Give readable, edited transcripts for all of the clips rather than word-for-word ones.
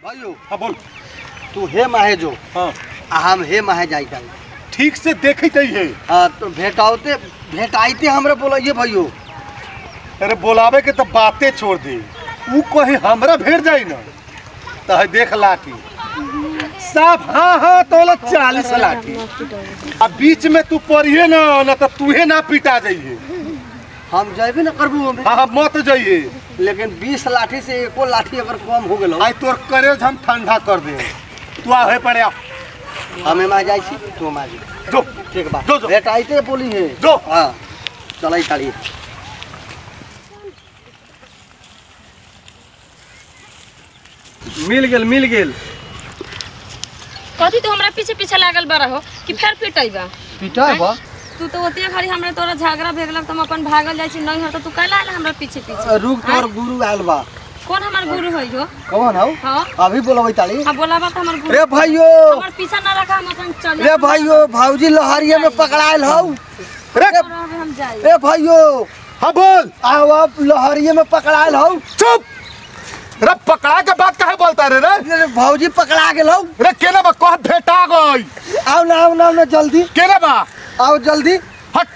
भाइयों हाँ बोल। तू हे माहे जो हाँ हम हे माहे जाई जाई ठीक से देखे है। हाँ तो भेटाइते हमरे बोलिए भाइयों। अरे बोलावे के तो बातें छोड़ दे, वो कहीं हमरा भेड़ जाई ना तो है देख लाठी साफ। हाँ हाँ तो 40 लाठी अब बीच में तू पढ़िए ना तो तूहे ना पिटा जाइए। हम जाबे ना करबू। हाँ हाँ मत जाइए, लेकिन 20 लाठी से एको लाठी अगर कम हो गेलो आई तोर करेज हम ठंडा कर दे। तू आवे पड़े आ। हमें मा जाई छी तू मा जी जो ठीक बा जो भेटाइते बोली है जो। हाँ चलाई ताली मिल गेल। कथी तो हमरा पीछे पीछे लागल बड़ा हो कि फेर पिटाइबा पिटा बा तू तो ओते घड़ी हमरा तोरा झगड़ा भेगलक त हम अपन भागल जाई छी नहीं हर तू काला आला हमरा पीछे पीछे। रुक तोर गुरु आयल बा। कौन हमार गुरु है हो? कौन हो? हां अभी बोलबै ताली। हां बोलाबा त हमर गुरु। रे भाइयों हमर पीछा ना रखा हम अपन चल। रे भाइयों भौजी लहरिया में पकड़ायल हो। रे हम जाई। रे भाइयों हाँ बोल। आओ आप लहरिया में पकड़ायल हो। चुप। रे पकड़ा के बात काहे बोलता रे? रे भौजी पकड़ा गेल हो। रे केना बा कह भेटा गई। आओ ना जल्दी केना बा आओ जल्दी। हट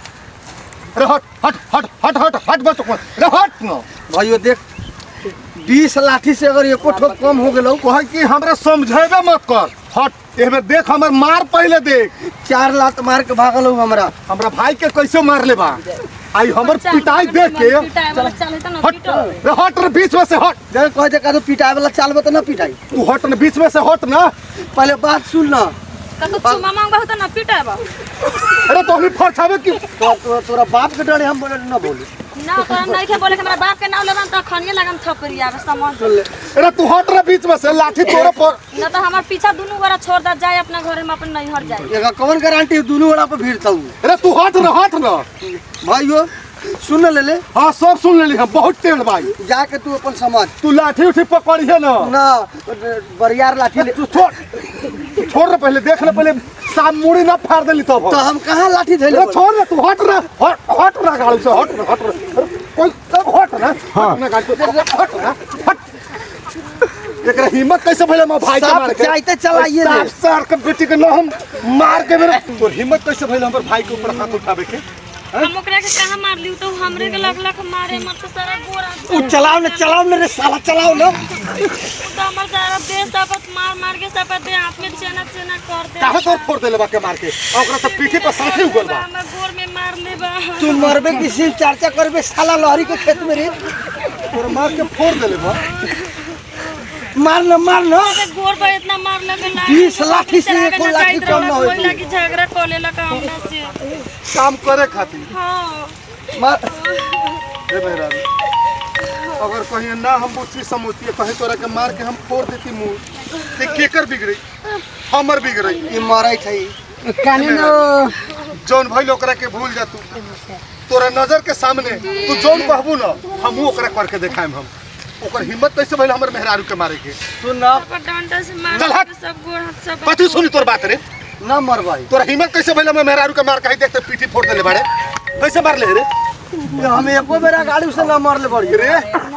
रे हट हट हट हट हट हट बस रे हट न। भाइयों देख 20 लाठी से अगर एको ठोक कम हो गेलो कह कि हमरा समझेबे मत कर। हट एमे देख हमर मार पहले देख। 4 लात मार के भागल हो हमरा भाई के कैसे मार ले बा। आई हमर पिटाई देख के हट रे हट रे बीच में से हट। जब कह दे का तो पिटाई वाला चाल बता ना पिटाई। तू हट न बीच में से हट ना। पहले बात सुन ना। तो चुमा मांगबा त ना पिटाइबा। अरे तो भी फरछावे की तोरा बाप के डरे हम बोले ना बोले ना तो हम नहीं के बोले कि हमरा बाप के नाम लेबन त खनिए लगन थपरिया बस समझ। अरे तू हट रे बीच में से लाठी तोरे पर ना तो हमार पीछा दोनों गोरा छोड़ द जाए अपना घर में अपन नहीं हट जाए। एका कौन गारंटी दोनों वाला पे भीड़ता हूं। अरे तू हट न भाइयों सुन ले। हाँ सब सुन लेली हम बहुत टेढ़ भाई। जाके तू अपन समझ। तू लाठी उठी पकड़िए ना बरियार लाठी ले। तू छोड़ रे पहले देख ले पहले साम मुड़ी ना फाड़ देली तो हम कहां लाठी धइले। छोड़ रे तू हट रे गाड़ी से हट रे कोई सब हट ना। हां ना गाड़ी हट ना हट। एकरा हिम्मत कैसे भइले मैं भाई के मार के चाहते चलाइए रे सर के बेटी के न हम मार के मेरे तो हिम्मत कैसे भइले हमर भाई के ऊपर हाथ उठावे के। हम ओकरा के कहां मार लियो तो हमरे के लख मारे मत तो सारा गोरा तू चलाओ ना रे साला चलाओ ना। तो हमर सारा देश आपत मार के सब दे हाथ में चेना कर दे। काहे तोर फोड़ देले बा के मार के ओकरा तो पीठी पर साथे उगल बा। हमर गोर में मार ले बा। तू मरबे किसी चर्चा करबे साला लहरी के खेत में रे। तोर मार के फोड़ देले बा। मार ना गोर पे इतना मार लगे ना 20 लाठी से एको लाठी कम ना होई। लगी झगड़ा कोले लगा हमरा से काम करे खातिर। हां मार रे मेरा अगर कहीं ना हम बुझी समझती कहीं तोरा के मार के हम फोड़ देती मुंह ते केकर बिगड़ी हमर बिगड़ी। ई मारै छै काने न जौन भइल ओकरा के भूल जा। तू तोरा नजर के सामने तू जौन कहबू ना हम ओकरा करके देखाएम। हम ओकर हिम्मत कैसे भइल हमर मेहरारू के मारे के। सुन ना डंडा से मार के सब गोर हाथ सब कथि सुनी तोर बात रे। ना मर भाई तोरा हिम्मत कैसे भइल हमर मेहरारू के मार के देखते पीठी फोड़ देले बाड़े। कैसे मार ले रे हम एको बेरा गाड़ी से ना मारले बड़ी रे।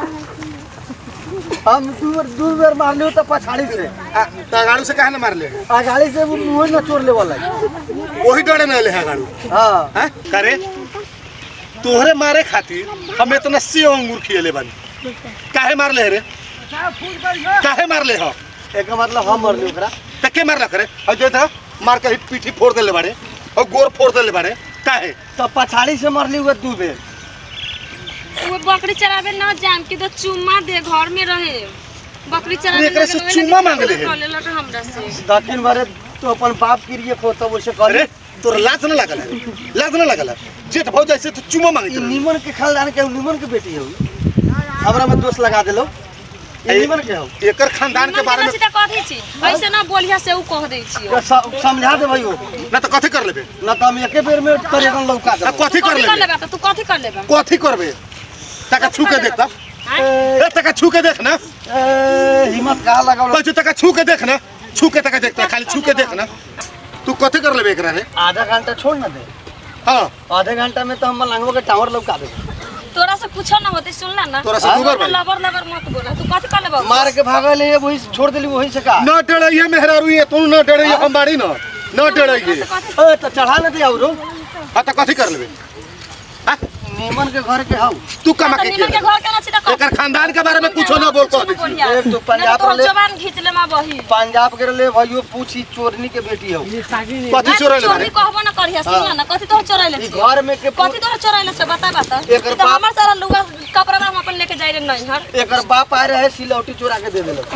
हम दू बेर मारले तो पछाड़ी से गाड़ू से काहे ना मार ले। आ गाड़ी से वो मुंह ना छोड़ ले वाला वही डरे ना ले है गाड़ू। हां हैं करे तोहरे मारे खातिर हम इतना सेव अंगूर खिएले बानी। काहे मार ले रे काहे मार ले हो एक मतलब हम मरले ओकरा त के मारला करे और दे दा मार के पीठी फोड़ देले बाड़े और गोर फोड़ देले बाड़े। काहे तो पछाड़ी से मरली हुए दू बेर। वो बकरी चरावे ना जान कि तो चुम्मा दे घर में रहे बकरी चरावे एकरा से चुम्मा मांगले है। कोले लगा हमरा से दक्षिण बारे तो अपन बाप किरिए को तो वैसे करे। अरे तोर लाज न लागल है लाज न लागल है जेठ भौ जैसे तू चुम्मा मांगे। निमन के खानदान के निमन के बेटी हो हमरा में दोष लगा देलो। निमन के हो एकर खानदान के बारे में कथि छी ऐसे ना बोलिया से उ कह दै छी समझा दे भाई ना तो कथि कर लेबे ना तो हम एके बेर में तरेगन लौका दे। कथि कर लेबे तो तू कथि कर लेबे कथि करबे तका छू के देख ए तका छू के देख ना। हिम्मत कहां लगाओ बच्चों तका छू के देख ना छू के तका देखता खाली छू के देख ना। तू कथि कर लेबे एकरा रे। आधा घंटा छोड़ ना दे। हां आधे घंटा में तो हम लंगवा के टावर लौका दे। तोरा से कुछ ना होते सुनला ना तोरा से दूबर भाई लबर लबर मत बोला तू कथि कर लेबा मार के भागल है वही छोड़ देली वही से का न डरइए मेहरारू ये तू न डरइए हम बाड़ी न डरइए ए तो चढ़ा न दे औरो हां त कथि कर लेबे हां नीमन के घर के हाउ तू कमा के निमन के घर के ना सीधा कर एकर खानदान के बारे में कुछो न बोल कह दे एक तो पंजाब तो ले जवान खींच ले मा बही पंजाब के ले भाइयो पूछी चोरनी के बेटी हो कथि चोरा ले चोरी कहबो ना करिया सुनला ना कथि तोर चोराइले ई घर में के कथि तोर चोराइले से बता एकर तो बाप- हमर सारा लुगा कपड़ा हम अपन लेके जाई रे नहीं हर एकर बाप आए रहे सिलौटी चोरा के दे देलो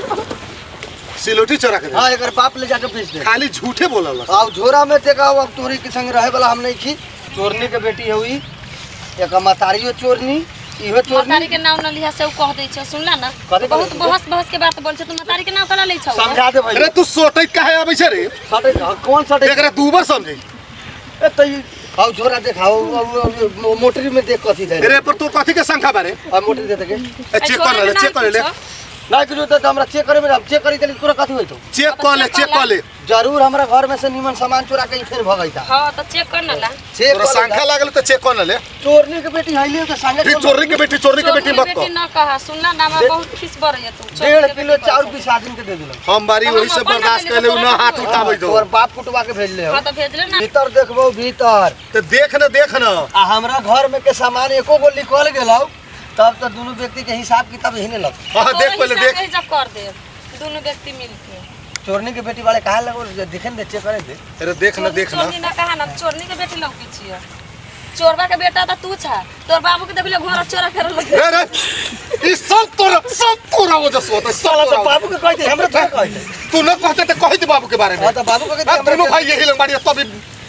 सिलोटी चोरा के दे हां एकर बाप ले जाके बेच दे खाली झूठे बोलल अब झोरा में देखा अब तोरी के संग रहे वाला हम नहीं छी चोरनी के बेटी हुई एक मतारियो चोरनी इहो चोरनी मतारी के नाम न लिया से उ कह दै छ सुनला ना कथि बहुत कहै छै? बहस के बात बोल छ तू मतारी के नाम कला लै छ समझा दे भाई अरे तू सोटै काहे आबै छे रे सटे कौन सटे एकरा दूबर समझे ए तई आओ झोरा देखाओ मोटरी में देख कथी दे रे पर तू कथि के संख्या बारे अब मोटरी दे के चेक कर ले ना किलो तो हमरा चेक करे में अब चेक करी तनी तोरा कथी होई तो चेक कर ले जरूर हमरा घर में से निमन सामान चोरा के फिर भगैता हां त चेक कर ना ला चेक तोरा संख्या लागल त चेक कर ले चोरनी के बेटी हाइले के संगे फिर चोरी के बेटी मत बेटी कह न कहा सुनला ना मैं बहुत खिस बर है तू 1.5 किलो चाउर 20 आदमी के दे देलो हम बारी वही से बर्दाश्त कर ले ना हाथ उठाबै दो और बाप कुटवा के भेज ले हां त भेज ले ना भीतर देखबो भीतर तो देख न आ हमरा घर में के सामान एको गो निकल गेलौ तब तो दोनों व्यक्ति के हिसाब किताब हिने लग हां देख पहले देख जब कर दे दोनों व्यक्ति मिलके चोरनी के बेटी वाले कहा लगो देखे न चेक करे दे अरे देख न चोरनी ना कहा ना चोरनी के बेटी लौकी छिए चोरबा के बेटा त तू छा तोर बाबू के देखले घर चोरा कर लग रे ई सब तोरा वजह से होता साला सब तो बाबू के कहते हमरा तो कहते तू न कहते तो कहि दे बाबू के बारे में हां तो बाबू के कहते दोनों भाई यही लोग बाड़ी तभी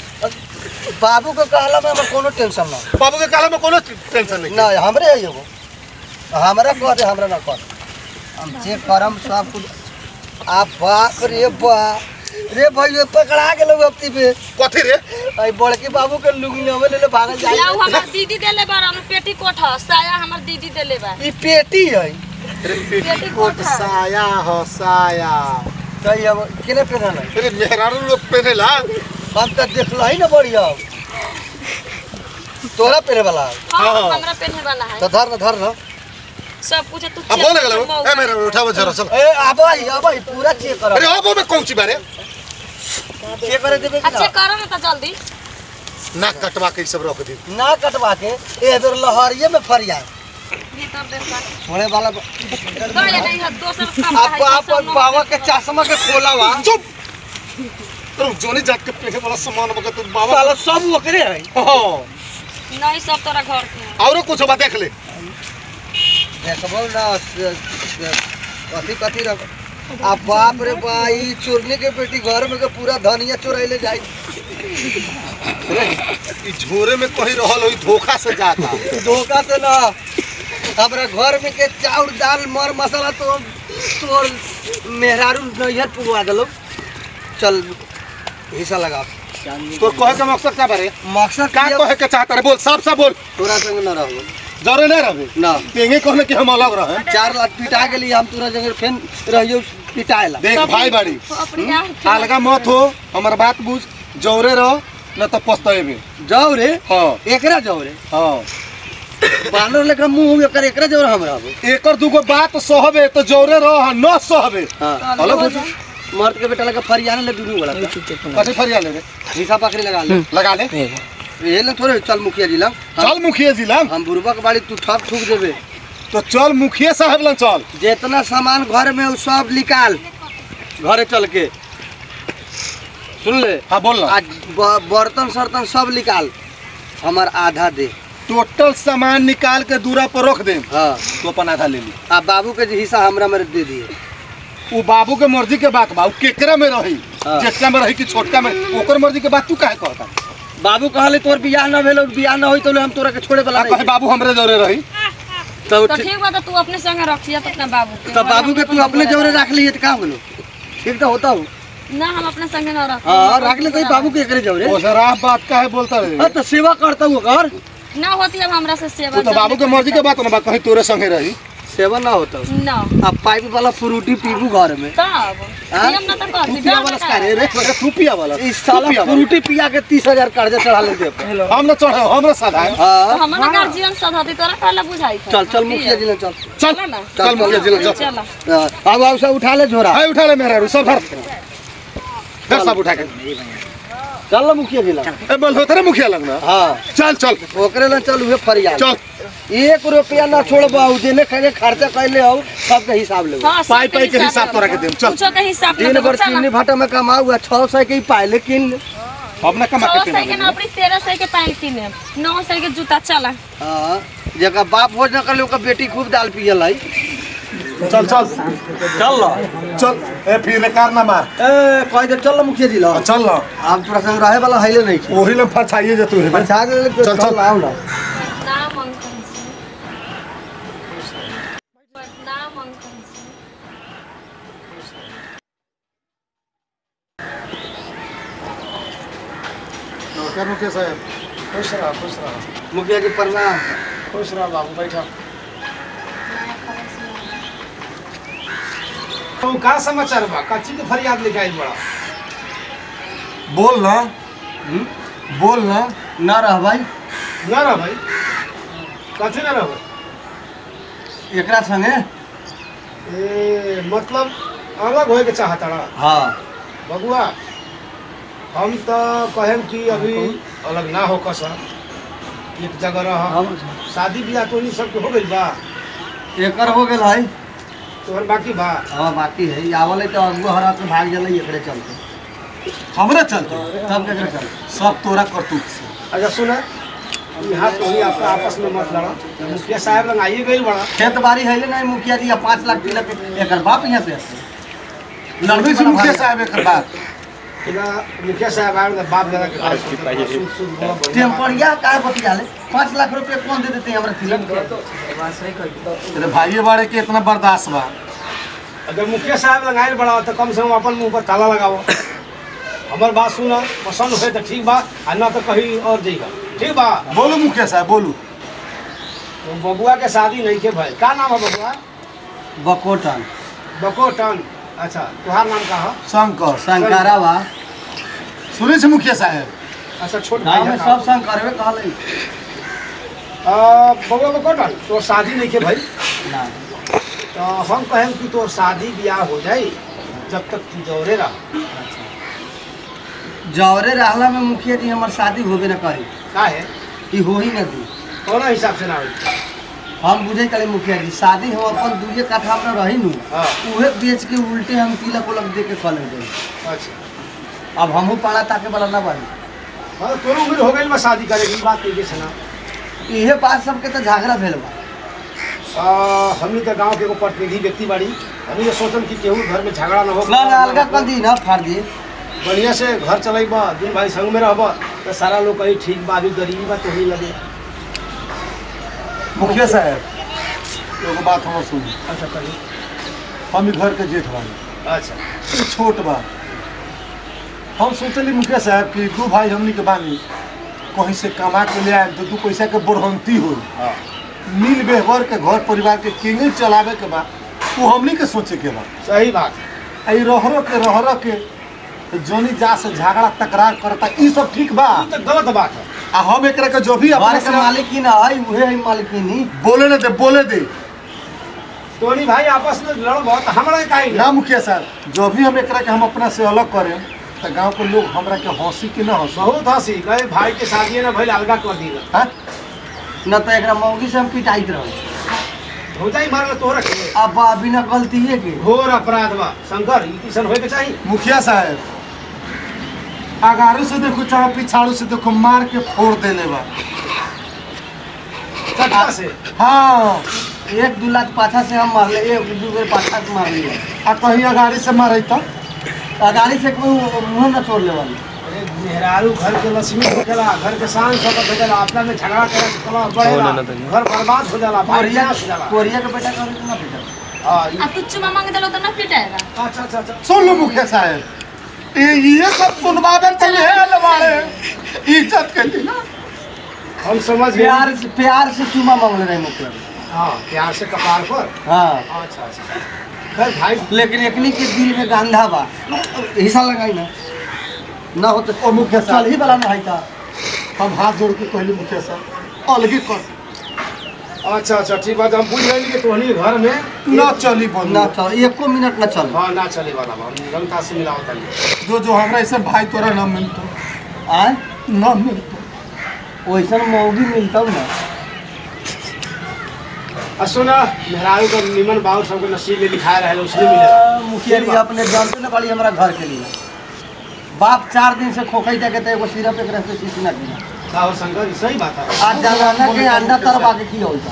बाबू के कहला में हमरा कोनो टेंशन ना बाबू के काला में कोनो टेंशन नहीं ना हमरे है एगो हमरा कह दे हमरा ना कह हम चेक करम सब कुछ आ बाप रे भाई ये पकड़ा गेलो अबती पे कथि रे आई बड़की बाबू के लुंगी लेवे ले भागल जाई लाऊ हमर दीदी देले बार हम पेटी कोठ साया हमर दीदी देले बा ई पेटी है पेटी कोठ साया हो साया कही अब केने पहनल है अरे मेहरारू लोग पहनेला हम तो देखल ही ना बढ़िया तोरा पहने वाला हां हमरा पहने वाला है तो धर न सब कुछ तू अब बोले गेलो ए मेरा उठाओ जरा चल ए आबाई पूरा चेक कर अरे अब में कौची बारे चेक करे देबे कि अच्छा ना करो ना त जल्दी नाक कटवा के ई सब रख दी ना कटवा के ए बेर लहरिये में फरिया भीतर देखा छोड़े वाला गले नहीं है दोसर काम अब अपन बाबा के चश्मा के खोलावा चुप तो जोनी जात के पहने वाला सामान बके तू बाबा साला सब ओकरे है हां नहीं सब तोरा घर के और कुछ बा देख ले देखबो ना कथी रख आ बाप रे भाई चोरने के बेटी घर में के पूरा धनिया चोराइले जाई ई झोरे में कहीं रहल होई धोखा से जाता धोखा से ना हमरा घर में के चाउर दाल मर मसाला तो तोर मेहरारू नैहर पुगवा देलो चल हिस्सा लगा तो कहे के मकसद क्या बारे मकसद का कहे के चाहता रे बोल साफ साफ बोल तोरा संग ना रहू जरे नहीं रहे ना तेंगे कहने कि हम अलग रहे 4 लाख पिटा गेली हम तोरा जगह फेन रहियो पिटाएला देख भाई बाड़ी अपने यहाँ अलगा मत हो हमर बात बुझ जौरे रहो न तो पछताएबे जाओ रे हां एकरा जाओ रे हां बानर लेकर मुंह एकर एकरा जाओ हम रहबो एकर दुगो बात सहबे तो जौरे रहो न सहबे हां अलग हो जा मर्द के बेटा लगा फरियाने ले दुनू वाला कथि फरिया ले रे हिस्सा पकड़ी लगा ले ये ले थोड़े चल मुखिया जी ला चल मुखिया जिला हम बुरबा के बाड़ी तू ठप ठुक देबे तो चल मुखिया साहब लन चल जितना सामान घर में उ सब निकाल घरे चल के सुन ले हां बोल ना आज बर्तन सर्तन सब निकाल हमार आधा दे टोटल सामान निकाल के दूरा पर रख दे हां तो अपन आधा ले ली आ बाबू के जे हिस्सा हमरा में दे दिए वो बाबू के मर्जी के बात बा उ केकरा में रही हाँ। जेकरा में रही कि छोटका में ओकर मर्जी के बात तू काहे कहता बाबू कहले तोर बियाह न भेलो बियाह न होई तो हम तोरा के छोड़े वाला कहे बाबू हमरे जौरे रही तो तो ठीक बा तो तू अपने संग रखिया तो अपना बाबू के तो बाबू के तू अपने जौरे रख लिए तो का होलो ठीक तो होता हो ना हम अपने संग ना रख हां रख ले तो बाबू के एकरे जौरे ओ जरा बात काहे बोलता रे हां तो सेवा करता हूं घर ना होती अब हमरा से सेवा तू तो बाबू के मर्जी के बात ना बा कहीं तोरे संगे रही सेवन ना होता ना अब पाइप वाला फ्रूटी पीबू घर में तब हाँ? हम ना तो तू कहती पिया वाला का रे तू पिया वाला इस साला फ्रूटी पिया के 30,000 कर्जा चढ़ा ले दे पे हम ना चढ़ हमरा साधा है तो हाँ हमरा गार्जियन सधती तोरा काला बुझाई था चल चल मुखिया जी ने चल चल ना चल मुखिया जी ले चल चल अब सब उठा ले झोरा हाय उठा ले मेरा सब धर सब उठा के चल ना मुखिया जी ला ए बोल होतरे मुखिया लगना हाँ चल चल ओकरे ला चल उहे फरियाद चल 1 रुपया ना छोड़बा जेने खने खर्चा कैले हो सबके हिसाब ले हां पाई पाई के हिसाब तोरा के देम चल कुछो के हिसाब दिन भर चीनी भाटा में कमाऊ 600 के ही पाइले किन ले अपना कमा के 100 के ना अपनी 1300 के पैंट किने 900 के जूता चला हाँ जगह बाप हो न कर ओकर बेटी खूब दाल पियल है चल चल चल ला चल ए फिर कार ना मार ए कह दे चल मुखिया जी ला चल ना आप तोरा संग रहे वाला हैले नहीं छी ओही ले फछाइए जे तू है बचा दे चल, चल। आओ ना नाम अंकल जी नाम अंकल जी नमस्कार मुखिया साहब खुश रहा मुखिया जी प्रणाम खुश रहा बाबू बैठा तो का समाचार बा कच्ची के फरियाद लेके आई बड़ा बोल ना बोल ना ना रह भाई ना रहा भाई कथी ना रहा एकरा संगे ए मतलब अलग होए के चाहता रहा हाँ बबुआ हम तो कहें कि अभी अलग ना हो कसा एक जगह रह शादी ब्याह तो नहीं सबके हो गई बा एकर हो गेल है तोहर बाकी बा हाँ बाकी है आवल तो अगुआ हरा के भाग जल एकरे चलते हमरा चलते तब केकरे चलते सब तोरा करतूत से अच्छा सुना यहाँ तो ही आपका आपस में मत लड़ा मुखिया साहब लग आइए गई बड़ा खेत बाड़ी है नहीं मुखिया जी 5 लाख तिलक एकर बाप यहाँ से हस्ते। लड़बे से मुखिया साहब एक बात मुखिया साहब आए बाप दादा के पास टेम्परिया काहे बतियाले 5 लाख रुपया कौन दे देते हैं हमरा तिलक के तेरे भाइये बाड़े के इतना बर्दाश्त बा अगर मुखिया साहब लगाए बड़ा तो कम से कम अपन मुंह पर ताला लगाओ हमार बात सुना पसंद हो तो ठीक बा आ ना तो कहीं और जाइएगा ठीक बा बोलो मुखिया साहब बोलू तो बबुआ के शादी नहीं के भाई का नाम है बबुआ बकोटन बकोटन अच्छा तुहार नाम का है शंकर शंकरावा सुने से मुखिया साहब अच्छा छोट भाई गाँव में है सब शंकरवे कहले बबुआ बकोटन तो शादी नहीं के भाई ना तो हम कहें कि तो शादी ब्याह हो जाए जब तक तू जौरे रह जौरे रहला में मुखिया जी हमार शादी होबे न करी का है कि हो ही न दी कौन हिसाब से ना हो हम बुझे कले मुखिया जी शादी हम अपन दूजे कथा में रही नु हाँ। उहे बेच के उल्टे हम तिलक उलक दे के खले दे अच्छा अब हमहू पाला ताके वाला ना बनी हाँ तोर उम्र हो गई बा शादी करे की बात नहीं सुना इहे बात सबके तो झगड़ा भेल बा हमनी तो गांव के एगो प्रतिनिधि व्यक्ति बाड़ी हमनी तो सोचम कि केहू घर में झगड़ा ना हो ना ना अलगा कर दी ना फाड़ दी बढ़िया से घर चलेबा दिन भाई संग में रहबा तो सारा लोग कहीं ठीक बा अभी गरीबी बा तो ही लगे मुखिया साहब एगो बात हम सुन अच्छा कहीं हम घर के जेठ बानी अच्छा ई छोट बा हम सोचली मुखिया साहब कि 2 भाई हमनी के बानी कहीं से कमा के ले आए तो 2 पैसा के बढ़ंती हो हाँ मिल बेहवर के घर परिवार के केंगे चलावे के बा वो हमनी के सोचे के बा सही बात आई रहरो के जोनी जा से झगड़ा तकरार करता ई सब ठीक बा ये तो गलत बात है आ हम एकरा के जो भी घर अपने के मालिकिन है उहे है मालिकिन ही बोले न दे बोले दे तोनी भाई आपस में लड़बा तो हमरा के काहे ना मुखिया साहब जो भी हम एकरा के हम अपना से अलग करें तो गांव के लोग हमरा के हंसी के ना हंसी बहुत हंसी गए भाई के शादी ना भाई अलगा कर दी हाँ? न तो एकरा मौगी से हम पिटाइत रहो हो जाई मार तोरा के अब बिना गलतीए के घोर अपराध बा शंकर ई किसन होए के चाहिए मुखिया साहब अगारू से देखो चाहे पिछाड़ू से देखो मार के फोड़ देले बा चट्टा से हाँ 1-2 लाख पाछा से हम मारले 1-2 बेर पाछा से मार लिए आ कहीं अगाड़ी से मारे तो गाड़ी से कोई मुंह न छोड़ ले वाली अरे मेहरारू घर के लक्ष्मी हो जाला घर के शान शौकत हो जाला अपना में झगड़ा करे तो कलह बढ़ेला घर बर्बाद हो जाला भाई कोरिया नाश हो जाला कोरिया के बेटा करे तो ना बेटा हां आ तू चुमा मांग देलो तो ना पिटाएगा अच्छा अच्छा अच्छा सुन लो मुखिया साहब ये सब सुनवावे चले लवाड़े इज्जत के लिए हम समझ गए प्यार से चुमा मांगले रहे मुखिया हाँ प्यार से कपार पर। हाँ अच्छा अच्छा खैर भाई लेकिन एकनी के दिल में गांधा बा, हिस्सा लगाई ना हो तो ओ मुखिया चल साहब ही वाला ना है का। हम हाथ जोड़ के कहली मुखिया साहब अलगे कर अच्छा अच्छा ठीक बात हम पूछ रहे कि तोहनी घर में ना चली बंद ना चल एको मिनट ना चल। हाँ ना चले वाला बा जनता से मिला होता है। जो हमरा ऐसा भाई तोरा ना मिलतो आय ना मिलतो। वैसा मौगी मिलता ना। सुना मेहरारू का निमन बाबू सबके नसीब में लिखाया रहे उसने मिलेगा। मुखिया जी अपने जानते ना बड़ी हमारा घर के लिए बाप 4 दिन से खोखई देखे थे एगो सिरप एक रस्ते शीशी ना पीना। साहब शंकर सही बात है। आज जमाना के अंडा तरबा के की होता।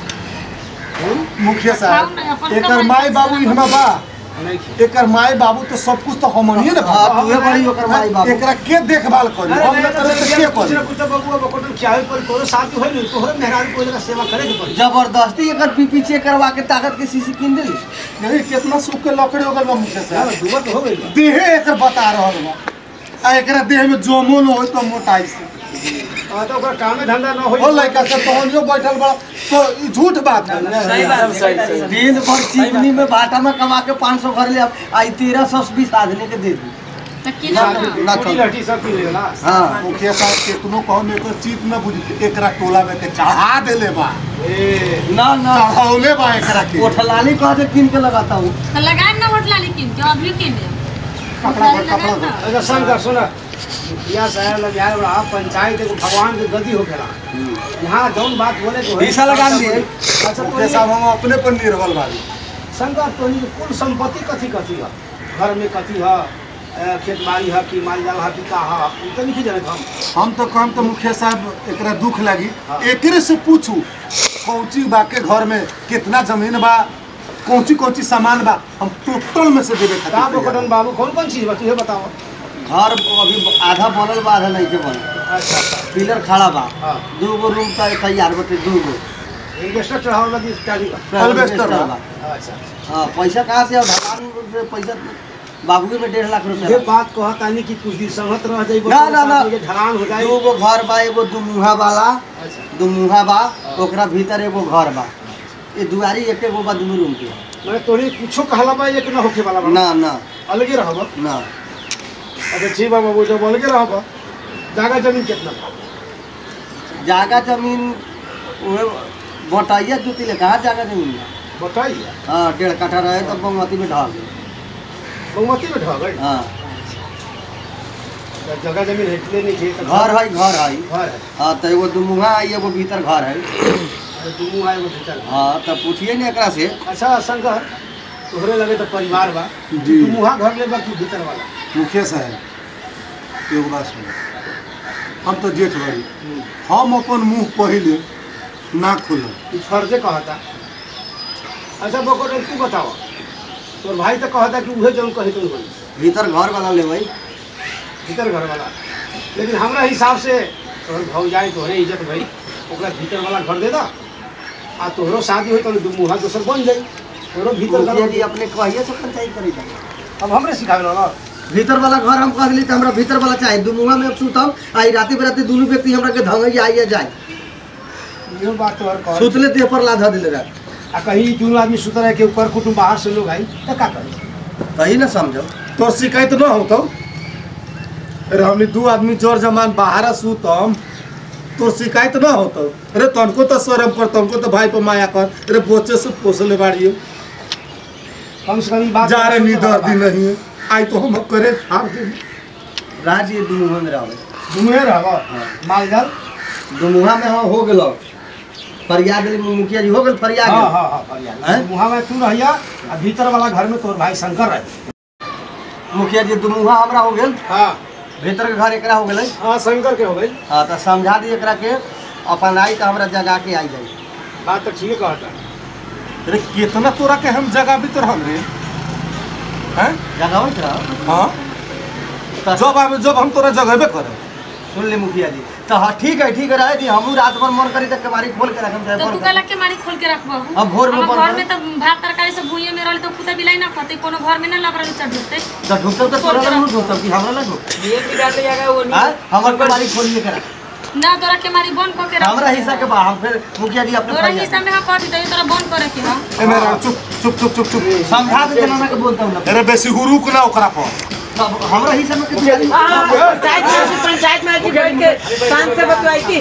मुखिया खाऊ नहीं, साहब अपन एकर कमाई माई से बाबू सब हमरा बा नहीं एकर माई बाबू तो सब कुछ तो हमनिए ना हाँ तूहे बड़ी ओकर माई बाबू। एकरा के देखभाल करी हम ना करे तो के कुछ करी। ना कुछ तो बबुआ बकोटन क्या है पर कोनो शादी होई नहीं तोहरे मेहरारू को जगह सेवा करे के पड़ी। जबरदस्ती एकर पीपी चेक करवा के ताकत के शीशी किन देली। नहीं कितना सुख के लकड़ी हो गल बा मुखिया यार साहब। दुबर तो हो गई बा। देहे एकर बता रहल बा आ एकरा देह में जोमोन होई तो मोटाई से हाँ तो ओकरा कामे धंधा ना होई। ओ लइका से तोहनियो बैठल बा तो ई झूठ बात है। सही बात सही दिन भर चिकनी में बाटा में कमा के 500 घर ले आई 1320 आदमी के दे दी। तो किना ना छोटी चल। लठी सब की लेला। हाँ मुखिया साहब केतनो कहम में तो चीत न बुझ एकरा टोला में के चढ़ा देले बा ए ना ना चढ़ौले बा एकरा के कोठलाली कह दे किन के लगाता हूँ। तो लगाएम ना होटला लेकिन जो अभी किन दे कपड़ा पर कपड़ा दो। अच्छा शंकर सुना मुखिया साहब लग यार बड़ा पंचायत एगो भगवान के गदी होखेला। यहाँ जौन बात बोले के होई। हिस्सा लगा लिए। अच्छा मुखिया तो साहब हम अपने पर निर्भर बारी। शंकर तो ये कुल संपत्ति कथी कथी है घर में कथी है खेत बाड़ी है कि माल जाल है कि का है उ तो नहीं जानत हम। हम तो कहम तो मुखिया साहब एकरा दुख लगी हाँ। एकरे से पूछू कौची बा के घर में कितना जमीन बा कौची सामान बा हम टोटल में से देवे का खातिर बकटन बाबू कौन चीज बा तुहे बताओ। घर अभी आधा बनल बा आधा नहीं के बनल। अच्छा अच्छा पिलर खड़ा बा। हाँ 2 गो रूम का तैयार बटे 2 गो। इन्वेस्टर चढ़ाव लगी टाली बा। अल्बेस्टर बा। अच्छा अच्छा हाँ पैसा कहाँ से ढलान से पैसा बाबू में 1.5 लाख ये रुपया। बात कहता नहीं कि कुछ दिन संगत रह जाई ना, ना, ना। ढलान हो जाई। 2 गो घर बा एगो दुमुहा वाला अच्छा दुमुहा बा ओकरा भीतर एगो घर बा। ये दुआरी एक गो बा 2 रूम के। मैं तोरी कुछो कहला बा एक ना होखे वाला बा ना ना अलगे रहब। ना अच्छा ठीक बा बाबू जब अलगे रहब जगह जमीन कितना बा। जागा जमीन उहे बटाइया जुती ले कहाँ जागा जमीन बा। बताइए हाँ 1.5 कट्ठा रहे तो बंगमती में ढल। बागमती में ढह गई। हाँ जगह जमीन हेतले नहीं थे तो घर है घर है। हाँ तो एगो दुमुहा है एगो भीतर घर है। अरे तुम आए वो चल। हाँ तो पूछिए ना एकरा से। अच्छा शंकर तोहरे लगे तो परिवार बा जी। तुम वहाँ घर ले बा कि भीतर वाला। मुखिया साहब एगो बात सुन हम तो जेठ बड़ी हम अपन मुंह पहिले ना खोलब ई फर्जे कहता। अच्छा बकोटे तू बताओ तोर भाई तो कहता कि उहे जौन कही तुम बोली भीतर घर वाला ले भाई। भीतर घर वाला। लेकिन हमरा हिसाब से तोहर भौजाई तोहरे इज्जत भाई ओकरा भीतर वाला घर दे दा आ तोहरो शादी होई तो मुँहा दोसर बन जाई तोहरो भीतर मुखिया घर। जी अपने कहिए से पंचायत करी जाए। अब हमरे सिखावे ना भीतर वाला घर हम कह दिली तो हमरा भीतर वाला चाहे दुमुहा में अब सुतम आई राती बिराती दोनों व्यक्ति हमरा के धंगई आइए जाए। ये बात तोहर कह। सुतले देह पर लाधा दिले रह। आ कहीं दोनों आदमी सुत रहे के ऊपर कुटुंब बाहर से लोग आई तो का करी। कही ना समझो। तो शिकायत न हो तो अरे हमने 2 आदमी जोर जमान बाहर सूतम तो शिकायत न हो तो अरे तनको तो शर्म कर तनको तो भाई पर माया कर अरे बोचे से पोसले बाड़ियो कम से कम ई बात जा रे नीदर दी नहीं है आई तो हम करे हार दे राज ये दुमुहा में रहे। दुमुहे रहब माल जाल। दुमुहा में हम हो गेलो फरियाद मुखिया जी हो गेल फरियाद। हाँ हाँ हाँ फरियाद। हैं? मुँहा में तू रहिया आ भीतर वाला घर में तोर भाई शंकर रहे। मुखिया जी दुमुहा हमरा हो गेल हाँ भीतर के घर एकरा हो गेलै। हाँ शंकर के हो गई। हाँ तो समझा दी एकरा के अपन आई तो हमरा जगा के आई जाए। बात तो ठीक कहता। अरे कितना तोरा के हम जगह भी तो हम रे हैं जगावत रह। हां जब हम तोरा जगहबे करे सुन ले मुखिया जी तो हाँ ठीक है रहे दी हमू रात भर मन करी तक केवारी खोल के रखम चाहे तो बंद तू कर। काला के मारी खोल के रखबो। अब भोर में हमर बंद घर में तो भात तरकारी सब भुइये में रहल तो कुत्ता बिलाई ना खाते कोनो घर में ना लबरल चढ़ ढुकते। तो ढुकतब तो तोरा ना ढुकतब कि हमरा ना ढुक। ये बिगाड़ ले जाएगा वो हां हमर केवारी खोलिए करा। ना तोरा के मारी बंद करके रख हमरा हिस्सा के बा हम फिर मुखिया जी अपने तोरा खाई हिस्सा में हम कहती तो तोरा बंद करे के हम ए मेरा चुप चुप चुप चुप चुप समझा के जना के बोलता हूं अरे बेसी हुरुक ना ओकरा पर हमरा हिस्सा में कितना पंचायत में आई थी बैठ के शांत से बतवाई थी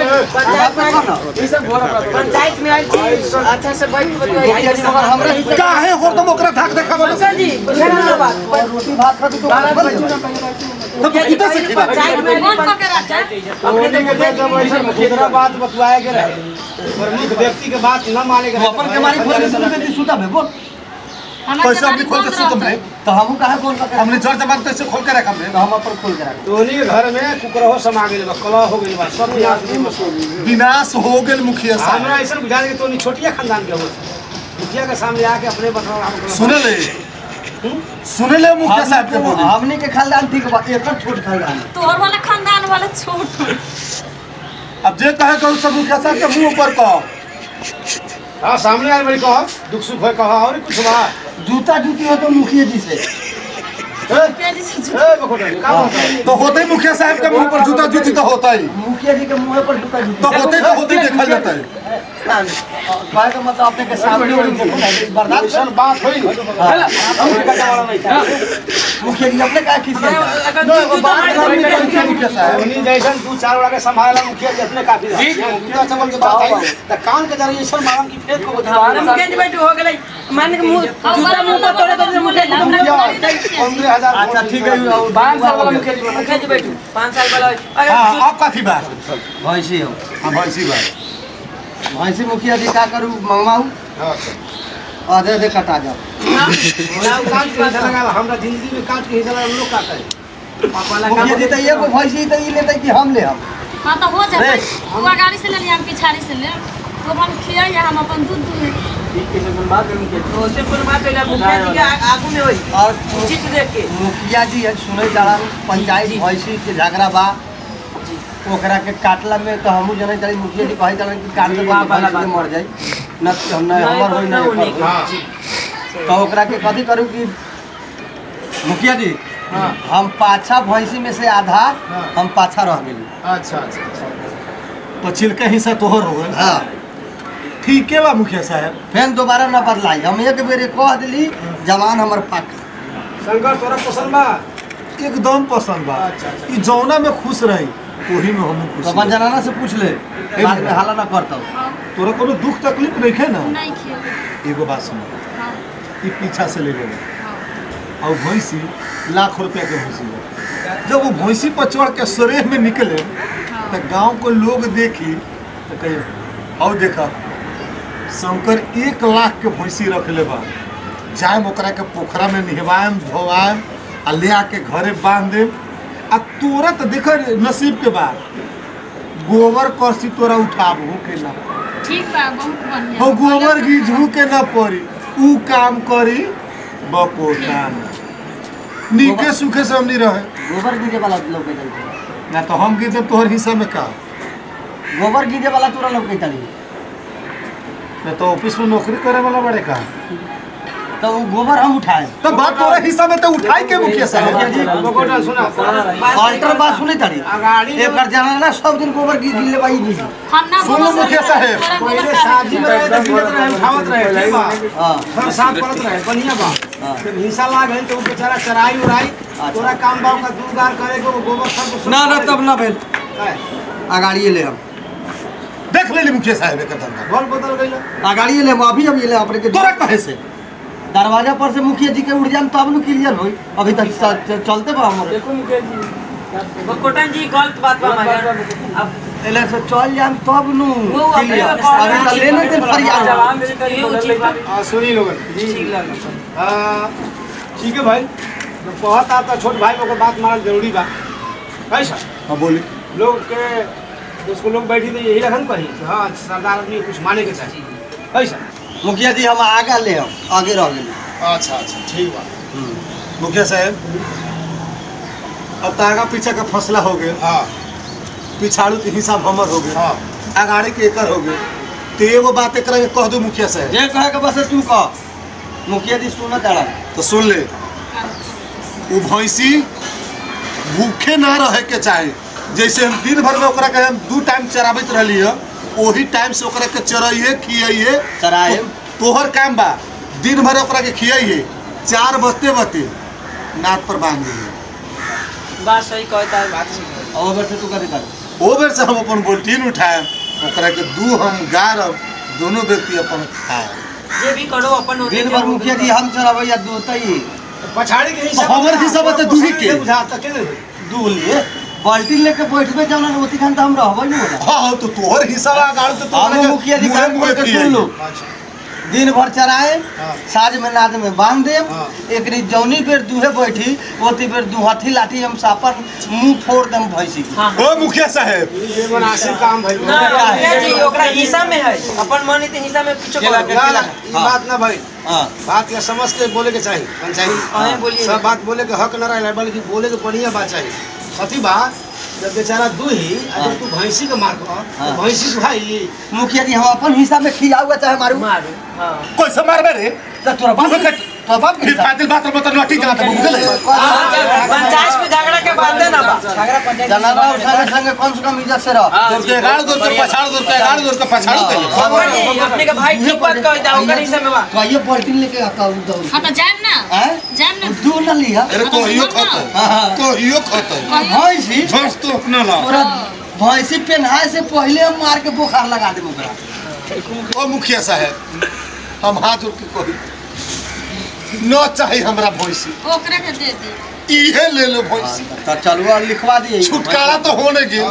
पंचायत में आई थी अच्छा से बैठ के बतवाई थी हमरा हिस्सा काहे हो तुम ओकरा धाक देखाबो सर जी मेरा बात रोटी भात खा तो कितना से खिला पंचायत में बंद करके रख मुखिया बात बतवाए के रहे प्रमुख व्यक्ति के बात न माने के अपन के मारी खोल के सुन के सुता में बोल कैसे अपनी खोल के सुतम है तो हम काहे बोल के हमने जड़ जबान कैसे खोल के रखम है तो हम अपन खोल के रख तोनी के घर में कुकरहो समा गेल बा कलह हो गेल बा सब विनाश हो गेल मुखिया साहब हमरा ऐसा बुझा कि तोनी छोटिया खानदान के हो मुखिया के सामने आके अपने बताओ सुने ले मुखिया साहब के बोली हमने के खानदान ठीक बा एकर छोट खानदान तोहर वाला खानदान वाला छोट अब जे कहे करू सब मुखिया साहब के मुंह ऊपर कहो हां सामने आए बड़ी कहो दुख सुख है कहो और कुछ बा जूता जूती हो तो मुखिया जी से बकोटा का होता है तो होते ही मुखिया साहब के मुंह पर जूता जूती तो होता ही मुखिया जी के मुंह पर जूता जूती तो होते ही देखा जाता है कहे का मतलब अपने के सामने बर्दाश्त ऐसा बात होई मुखिया जी अपने का मुखिया साहब उन्हीं जैसा दो चार वाला के संभाला मुखिया जी अपने काफी मुखिया चमन के बात आई त कान के जरिए ऐसा मारम की फेंक को अरे मुखिया जी बैठ हो गेलै मान के मुंह जूता मुंह पर तोड़े तो मुखिया जी 15000 अच्छा ठीक है 5 साल वाला मुखिया जी बैठू 5 साल वाला हां आप का थी बात भैंसी हो हां भैंसी बात भैंसी मुखिया जी का करूं मंगवाऊं हां आधे आधे कटा जाओ कांच के हिस्सा लगा हमरा जिंदगी में कांच के हिस्सा लगा लोग का करे मुखिया जी तो एगो भैंसी तो ई लेते कि हम ले हम हां तो हो जाए तू गाड़ी से ले हम पिछाड़ी से ले तो अपन खिया या हम अपन दूध दूध ओसे पर बात होला मुखिया जी के आगू में होई और उचित देख के मुखिया जी सुने जाड़ा पंचायत भैंसी के झगड़ा बा ओकरा के काटला में तो हमहू जने जाई मुखिया जी कहे जाने कि काट दे भैंस के मर जाई न हम न हमर होई न हां तो ओकरा के कथी करू कि मुखिया जी हम पाछा भैंसी में से आधा हम पाछा रह गेली अच्छा अच्छा तो चिलका हिस्सा तोहर हो गए हां ठीक है बा मुखिया साहब फिर दोबारा न बदलाई हम एक बेर कह दिली जवान हमर पाक शंकर तोरा पसंद बा एकदम पसंद बा अच्छा, अच्छा। ई जौना में खुश रही वही में हम खुश तो अपन जनाना से पूछ ले बाद में हाला ना करता तोरा कोनो दुख तकलीफ नहीं है ना नहीं खिया एगो बात सुन हां ई पीछा से ले गए और भैंसी लाख रुपया के भैंसी है जब वो भैंसी पर चढ़ के सरेह में निकले तो गांव को लोग देखी तो कहे और देखा शंकर 1 लाख के भैंसी रख ले बा जाए ओकरा के पोखरा में निहवाएम धोवाएम आ ले आके घरे बांध देम आ तोरा तो देख नसीब के बाद गोबर करसी तोरा उठाबू के ना ठीक बा बहुत बढ़िया हो गोबर गिजू के ना पड़ी ऊ काम करी बकोटान नीके सुखे से हम नहीं रहे गोबर गीजे वाला लोग के चलते ना तो हम गिर तोहर हिस्सा में का गोबर गीजे वाला तोरा लोग के चली मैं तो ऑफिस में नौकरी करे वाला बड़े का तो वो गोबर हम उठाए तो बात तोरा हिस्सा में तो उठाई के मुखिया साहब जी बकोटा सुना अल्टर बात सुने तारी अगाड़ी एक कर जाना ना सब दिन गोबर गीज ले बाई जी हम ना सुनो मुखिया साहब, पहले शादी में रहे तो बिगत रहे उठावत रहे ठीक बा हां सब साफ करत रहे बढ़िया बा हाँ। फिर हिस्सा लाग है तो वो बेचारा चराई उराई तोरा काम बाव का दूरगार करे को गोबर सब ना ना तब ना भेल है। अगाड़िए ले हम देख ले मुखिया साहब के धंधा बोल बदल गइल अगाड़िए ले हम अभी ये ले अपने के तोरा कहे से दरवाजा पर से मुखिया जी के उड़ जान तब न क्लियर होई अभी तक चलते बा हमर देखो मुखिया जी बकोटन जी गलत बात बा मगर अब एले से चल जान तब नु वो अपने क्लियर अभी तक लेने दिन फरियाद जवाब मेरे करिए उचित बात सुनी लोगन ठीक लगा ठीक है भाई जो कहत आता छोट भाई को बात मारल जरूरी बा कैसा हां बोली लोग के उसको लोग बैठी तो यही रखन कही हाँ सरदार आदमी कुछ माने के चाहिए कैसा मुखिया जी हम आगे ले हम आगे रह गेली अच्छा अच्छा ठीक बा मुखिया साहब अब तो आगा पीछे का फैसला हो गया हाँ पिछाड़ू के हिसाब हमर हो गया हाँ अगाड़ी के एकर हो गए तो एगो बात एक कह दो मुखिया साहब जे कहे के बस तू कह मुखिया जी सुना ताड़ा तो सुन ले वो भैंसी भूखे ना रहे के चाहे जैसे हम दिन भर में ओकरा के हम 2 टाइम चराबैत रहली है वही टाइम से ओकरा के चराइए खियाइए चराए तोहर काम बा दिन भर ओकरा के खियाइए 4 बजते नाद पर बांध दिए बात सही कहता है और बेर से तू कर दे ओ बेर से हम अपन बोल्टीन उठाए ओकरा के 2 हम गारब दोनों व्यक्ति अपन खाए ये भी करो अपन होते दिन भर मुखिया जी हम चलाबै या दूतई पछाड़ी के तो हमर हिसाब से दूही के बुझाता के नहीं दू लिए बाल्टी लेके बैठबे जाना ओती खान त हम रहबै न होला हां तो तोहर हिसाब गाड़ तो हम मुखिया जी काम कर के सुन लो दिन भर चराए साज में नाद में बांध दे एकरी जौनी बेर दूहे बैठी ओती बेर दुहाथी लाठी हम सापर मुंह फोड़ दम भैंसी की ओ मुखिया साहब ये मुनासिब काम भाई ना मुखिया जी ओकरा हिस्सा में है अपन मन इतने हिस्सा में कुछ करो ये बात ना भाई हां बात या समझ के बोले के चाहिए हाँ, बोलिए। सब बात बोले के हक न रहे बल्कि बोले के बढ़िया बात चाहिए कथी बात जब बेचारा दूही अगर तू भैंसी के मार तो भैंसी दुहाई मुखिया जी हम अपन हिसाब में खियाऊगा चाहे मारू मारो हां कोई से मारबे रे त तोरा बाप तो बाप फिर फादिल बात मत लटी जाना तो बुझल पंचायत में झगड़ा के बाद ना बा जनाला उठाने संगे कम से कम इज्जत से रह दूर के गाड़ दूर के पछाड़ दूर के गाड़ दूर के पछाड़ के बाबा जी अपने का भाई ठीक बात कहता है ओकर हिस्सा में बा कहिए बाल्टी लेके आता हूं दौड़ हाँ तो जाम ना हैं जाम ना दू न लिया अरे कोहियो खाता कोहियो खाता भैंसी भैंस तो अपना ला तोरा भैंसी पेन्हाए से पहले हम मार के बुखार लगा देब ओकरा ओ मुखिया साहब हम हाथ जोड़ के कही न चाहिए हमरा भैंसी ओकरे के दे दे इहे ले लो भैंसी तो चलवा लिखवा दिए छुटकारा तो होने के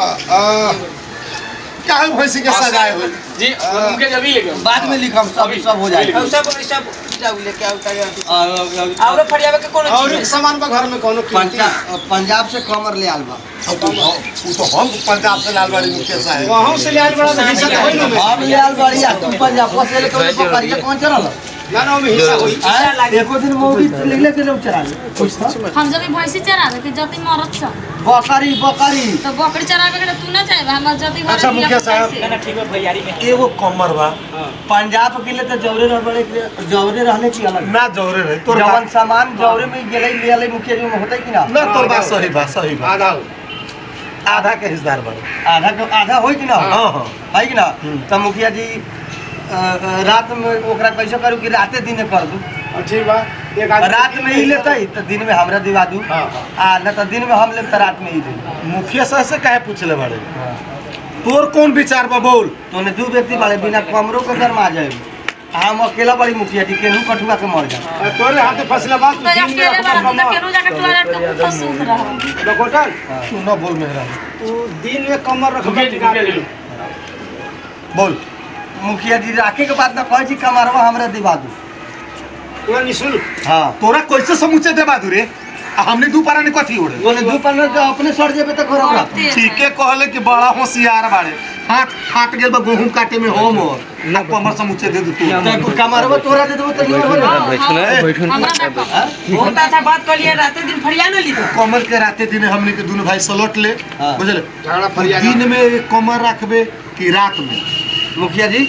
काहे भैंसी के सजाए हो जी उनके जब ही लेके बाद में लिखम सब हो जाएगा सब जाऊ लेके आओ और फरियावे के कोनो और चीज एक सामान बा घर में कोनो पंजाब से कमर ले आल बा तो हम पंजाब से लाल वाली मुखिया साहब वहां से ले आल बड़ा तो हिस्सा तो होई ना हम ले आल बढ़िया तू पंजाब से लेके पकड़िए कौन चलल ना ना में हिस्सा होई एको दिन मोगी ले के लोग चरा कुछ तो हम जब भैंसी चरावे के जति मरत छ बकरी तो बकरी चरावे के तू ना चाहे हम जति घर अच्छा मुखिया साहब ना ठीक है भैयारी में एगो कमर बा पंजाब के लिए तो जौरे रहने की अलग ना जोरे रहे तोर जवन सामान जौरे में गेले ले आले मुखिया जी में होतै कि ना ना तोर बात सही बा आधा आधा के हिस्सेदार बा आधा होई कि ना हां हां है कि ना त मुखिया जी रात में ओकरा कैसे करू कि राते दिन कर दू ठीक बा एक आदमी रात में ही लेते तो दिन में हमरा दिवा दू हाँ। आ न तो दिन में हम लेब तो रात में ही दे मुखिया साहब से काहे पूछले बाड़े तोर कौन विचार बा बोल तोने दू व्यक्ति वाले बिना कमरों के घर में आ जाए हम अकेला बड़ी मुखिया जी केनू कठुआ के मर जाए तोरे हाथे फसला बात तो अकेले बार तो केनो जाके टॉयलेट तो सूत रहा डकोटल तू ना बोल मेहरा तू दिन में कमर रख ले लो बोल मुखिया जी राखे के बाद ना कहे जी कमरवा हमरा दिवा दू पूरा निशुल्क हाँ तोरा कैसे समूचे दे बादुरे हमने दू पारा ने कथी ओढ़े बोले दू पन्ना तो अपने सड़ जेबे तो घर हमरा ठीके कहले कि बड़ा होशियार बाड़े हाथ फाट गेल बा गेहूं काटे में हो मोर ना कमर समूचे दे दू तू तो कमरवा तोरा दे देबो तो नहीं हो हमरा देखो बहुत अच्छा बात कर लिए रात दिन फरिया न ली तो कमर के राते दिन हमने के दोनों भाई सलट ले हाँ। बुझले झगड़ा फरिया दिन में कमर रखबे कि रात में मुखिया जी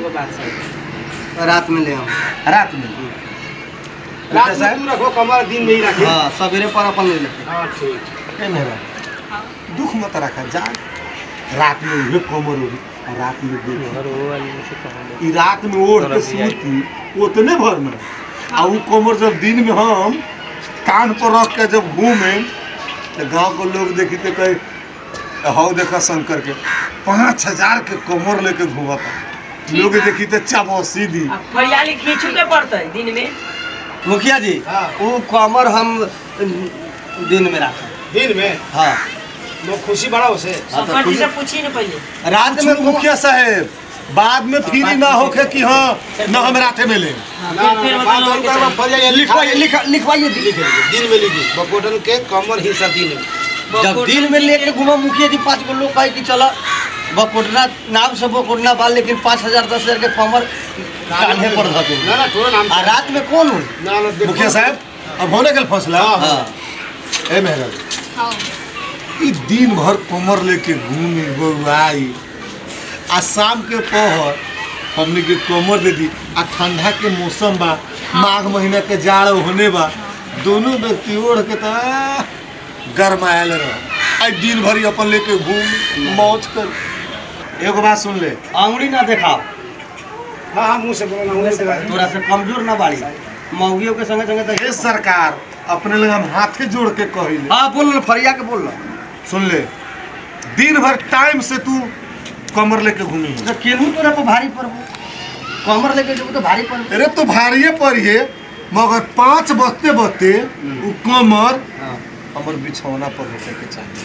रात में ले हम रात में रात में तू रखो कमर दिन में ही रखे हाँ सवेरे पर अपन ले लेते हां ठीक ए मेरा दुख मत रखा जा रात में उहे कमर ओढ़ी और रात में दे ई रात में ओढ़ के सूती उतने भर में आ उ कमर जब दिन में हम कान पर रख के जब घूमे तो गांव के लोग देखी तो कहे हाउ देखा शंकर के 5000 के कमर लेके घूमता लोग देखी तो चाबोसी दी फरियाली खींचू के पड़ता है दिन में मुखिया जी हाँ। वो कमर हम दिन में रखा दिन में हाँ लोग खुशी बड़ा उसे हाँ, तो पंडित से खुशी- पूछी न पहले रात में मुखिया साहेब बाद में फ्री ना होके कि हाँ ना हम राते में ले फिर बात और करवा फरिया लिखवाइए दिन में लिखी बकोटन के कमर हिस्सा दिन में जब दिन में लेके घूमा मुखिया जी 5 गो लोग कहे कि चला बकोटना नाम से बकोटना बाल लेकिन 5000 10,000 के कमर कान्हे पर धके ना ना थोड़ा नाम आ रात में कौन हो ना ना देखो मुखिया साहब अब होने गल फैसला हाँ ए मेहरा हां ई दिन भर कमर लेके घूमी बउआई आ शाम के पहर हमने के कमर दे दी आ ठंडा के मौसम बा माघ महीना के जाड़ होने बा दोनों व्यक्ति ओढ़ के तो गरमायल रह आई दिन भरी अपन लेके घूम मौज कर। एगो बात सुन ले, अंगुली ना दिखाओ, हाँ हाँ मुँह से बोलो ना, तोरा से कमजोर ना बाड़ी, मौगियों के संगे संगे ये सरकार अपने लगे हम हाथे जोड़ के कहिल। हाँ बोल ना, फरिया के बोल ना। सुन ले, दिन भर टाइम से तू कमर लेके घूमी। तो केलू तोरा को भारी पड़बो, कमर लेके जब तो भारी पड़बो। अरे तो भारिये पड़िए, मगर 5 बजते बजते वो कमर हमर बिछौना पर रखे के चाहिए।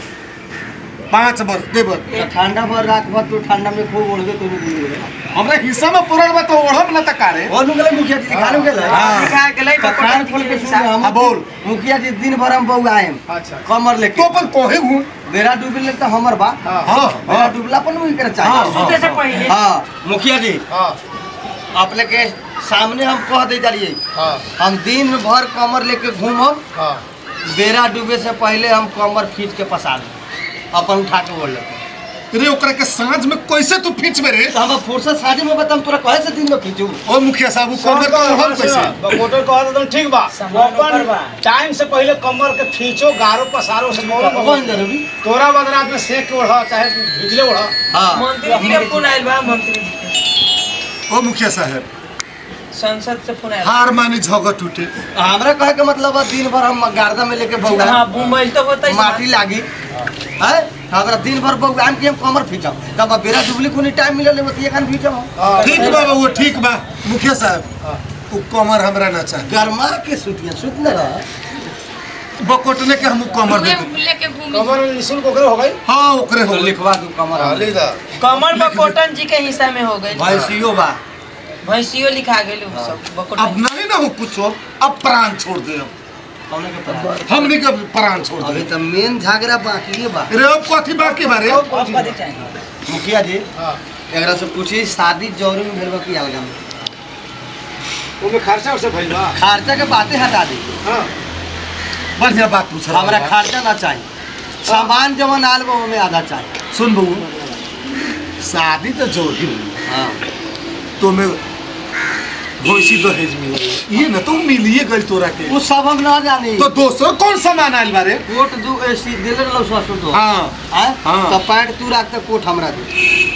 5 बजते बजते तो ठंडा भर रात भर तो ठंडा में खूब ओढ़बे तो नहीं। हमरा हिस्सा में पड़ल बा तो ओढ़ब ना त कारे। और नु गेले मुखिया जी दिखा गेले। हाँ। दिखा गेले तो कान खोल के सुन हम। हाँ, बोल। मुखिया जी दिन भर हम बऊ आएम। अच्छा कमर लेके। तो अपन कोहे घूम। मेरा डूबे लगता हमर बा। हां मेरा डूबलापन मुई करे चाहिए। हाँ, सुते से पहले हां मुखिया जी हाँ अपने के सामने हम कह दे जाइए, हाँ हम दिन भर कमर लेके घूमब, हाँ बेरा डूबे से पहले हम कमर खींच के पसा दे, अपन उठा के बोल लेते। रे ओकरा के सांझ में कैसे तू खींच में रे? तो हम फुर्सत शादी में बताम तोरा कहे से दिन में खींचू। ओ मुखिया साहब वो कमर का हम कैसे? मोटर कह दो ठीक बा, अपन टाइम से पहले कमर के खींचो, गारो पसारो से मोरो कौन जरूरी? तोरा बदरात में सेक के ओढ़ा चाहे भिजले ओढ़ा। हां मंत्री जी के फोन आइल बा, मंत्री जी के ओ मुखिया साहब संसद से फोन आइल। हार मानी झगड़ टूटे। हमरा कहे के मतलब है दिन भर हम गार्दा में लेके बौगा। हां बुमैल तो होता ही माटी लागी है, हमरा दिन भर बौगान के हम कमर खींचब, तब बेरा डुबली कोनी टाइम मिलले बतिया खान खींचब। ठीक बा वो ठीक बा मुखिया साहब, वो कमर हमरा ना चाहिए। गरमा के सुतिया सुतले रह बकोटने के हम कमर दे दे। लेके घूमी कमर निशुल्क ओकरे हो गई। हां ओकरे हो तो लिखवा दू कमर। ले जा कमल बकोटन जी के हिस्सा में हो गई। भैंसियो बा, भैंसियो लिखा गेल सब अब बकोटन। नहीं ना हो कुछ, अब प्राण छोड़ दे। अब कौन के पता। हमनी के प्राण छोड़ अभी दे। तो मेन झगड़ा बाकी है बा। रे अब कथी बाकी बारे? मुखिया जी हाँ एकरा से पूछी शादी जौरे में भेल बा की अलगा में? ओमे खर्चा उसे भइल बा। खर्चा के बातें हटा दी, हाँ बढ़िया बात पूछ रहा हमरा खर्चा ना चाहिए, सामान जवन आल बा ओमे आधा चाहिए। सुन बहू, शादी तो जोड़ी हां तो मैं भैंसी दहेज मिल ये ना तो मिलिए गई तोरा के। वो सब हम ना जानी। तो दोसर कौन सामान आइल बारे? कोट दू एसी दिले लो ससुर तो। हाँ हैं? हाँ। तो पैंट तू रख के कोट हमरा दे।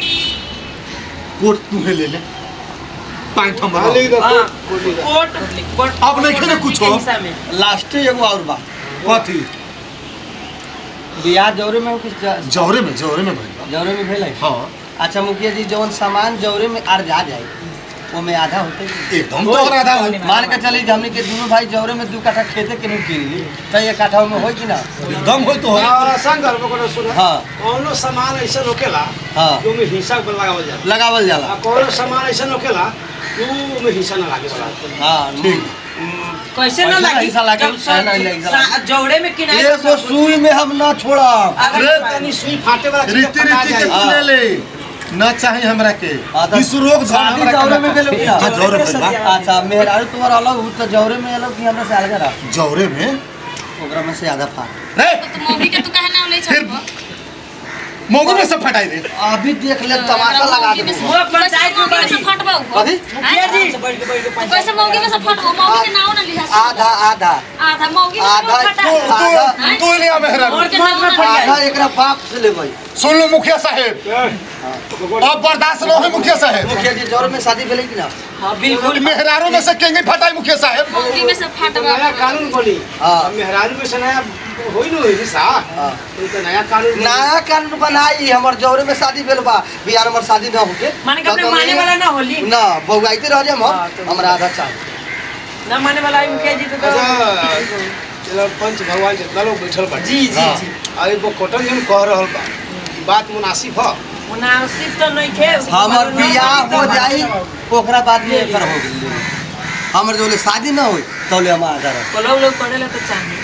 कोट तू ले ले, पैंट हाँ, हमरा। लिख दो हां कोट लिख दो। कोट अब नहीं खेले कुछ हो। हिस्सा में लास्ट एगो और बा, कथी? बियाह जौरे में हो कि जौरे में भाई। जौरे में भेल है। हाँ अच्छा मुखिया जी जवन सामान जौरे में आर जा जाए वो में आधा होते ही। एकदम तो और आधा हो। मान के चली हमनी के दोनों भाई जौरे में 2 काठा खेते के नहीं कीन ली तो 1 काठा में होई कि ना? एकदम हो तो हो। संगर पकड़ो सुनो। हाँ कौनो सामान ऐसा रोकेला हाँ जो में हिस्सा पर लगावल जाला। लगावल जाला। आ कौनो सामान ऐसा रोकेला जो में हिस्सा ना लागे वाला। हाँ ठीक। कैसे ना पैसा लगी? हिस्सा लागे, जब पैसा नहीं लगी, हिस्सा लागे। जौड़े में किनारे एगो सुई में हम ना छोड़ब। अरे तनी सुई फाटे वाला चीज रीति फटा रीति के जाए। तू ले ले ना चाहिए हमरा के। हाँ, तो इस रोग शादी जौरे में भेल क्या? हाँ, जौरे में बा। अच्छा मेहरारू तुम्हारा अलग हो तो जौरे में अलग कि हमरा से अलग रहा? जौरे में ओकरा में से आधा फाट। रे तो मौगी के तू कहे ना नहीं फिर छड़बो मोगू में सब फटाई दे। अभी देख ले तमाशा लगा दे। वो पंचायत में बाजी। फटबो कथी? मुखिया जी कैसे मौगी में से फटबो? मौगी के नाव ना लिहा। आधा आधा आधा मौगी में से आधा फटा। तू तू लिया मेहरा। और के नाव ना आधा एकरा बाप से लेबै। सुन लो मुखिया साहब, अब बर्दाश्त न हो मुखिया साहब। मुखिया जी जौरे में शादी भेलै कि ना? हां बिल्कुल मेहरारों में से केंगे फटाई मुखिया साहब। मौगी में से तो फटबो। नया कानून बनी। हाँ। अब मेहरारू में से नया होई न होई हिस्सा। हाँ। तो नया कानून बनी। नया कानून बनाई हमर जौरे में शादी भेल बा, बिहार में शादी ना होके माने के अपने माने वाला ना होली ना बौगाइते रह जाम हाँ, तो हमरा आधा चाहिए। ना माने वाला है मुखिया जी तो अच्छा चलो पंच भगवान जितना लोग बैठल बा। जी जी हाँ। जी अभी वो कोटन जन कह रहल बा, ई बात मुनासिब ह। मुनासिब तो नहीं थे। हमर बियाह हो जाई ओकरा बाद में एकर हो गेल। हमर जोले शादी ना होई तौले हम आधा रह। लोग पढ़ेला तो चाहिए